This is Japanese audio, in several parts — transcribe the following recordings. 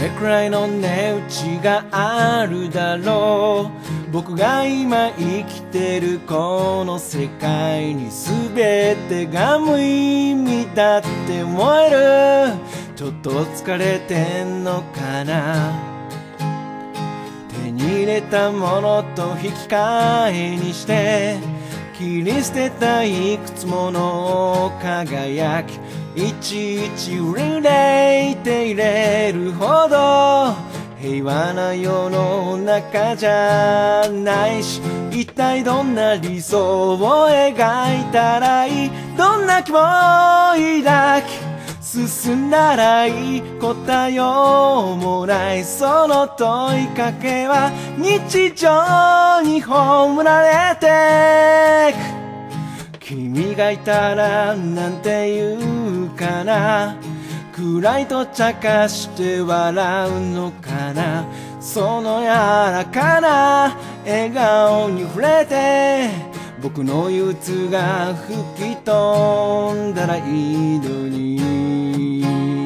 れくらいの値打ちがあるだろう。僕が今生きてるこの世界に全てが無意味だって思える。ちょっと疲れてんのかな。手に入れたものと引き換えにして切り捨てたいくつもの輝き、いちいち憂いていれるほど平和な世の中じゃないし、一体どんな理想を描いたらいい、どんな希望を抱き進んだらいい、答えようもないその問いかけは日常に葬られてく。君がいたらなんて言うかな、暗いと茶化して笑うのかな。その柔らかな笑顔に触れて僕の憂鬱が吹き飛んだらいいのに。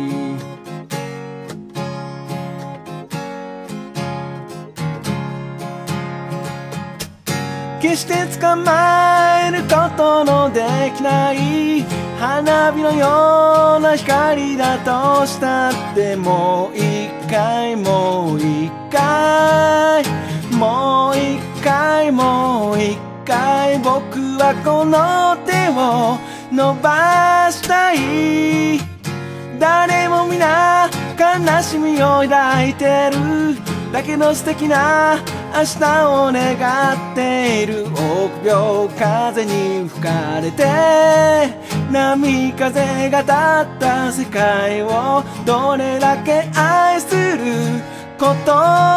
決して捕まえることのできない花火のような光だとしたって、もう一回もう一回もう一回もう一回僕はこの手を伸ばしたい。誰も皆悲しみを抱いてるだけの素敵な明日を願っている。臆病風に吹かれて波風が立った世界をどれだけ愛すること